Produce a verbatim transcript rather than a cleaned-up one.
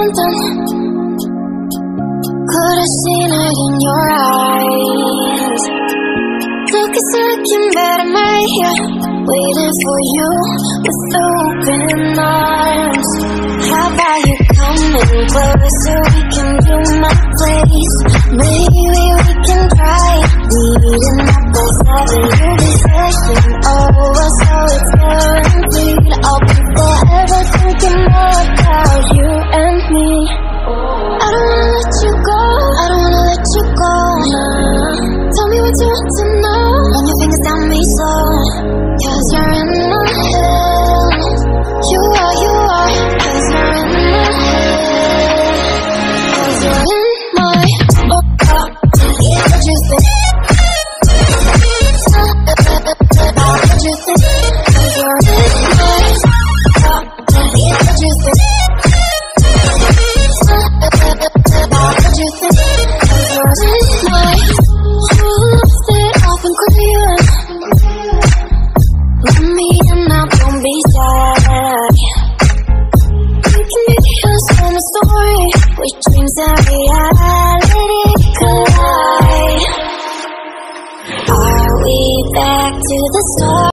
something. Could've seen it in your eyes. Took a second, but I'm right here, waiting for you with open arms. How about you coming closer? We can do my place. Maybe we can try meeting up by seven. You'll be session over, so it's guaranteed. I'll be forever thinking more about you and me. I don't wanna let you go, I don't wanna let you go. Nah. Tell me what you want to know. Run your fingers down me slow, 'cause you're in my head. You are, you are, 'cause you're in my head. 'Cause you're in my oh, oh. What you think? What you think? 'Cause you're in my oh, oh. What you think? What you think? 'Cause you're in my you left it off and clear. Let me in now, don't be sad. We can be us in a story where dreams and reality collide. Are we back to the start?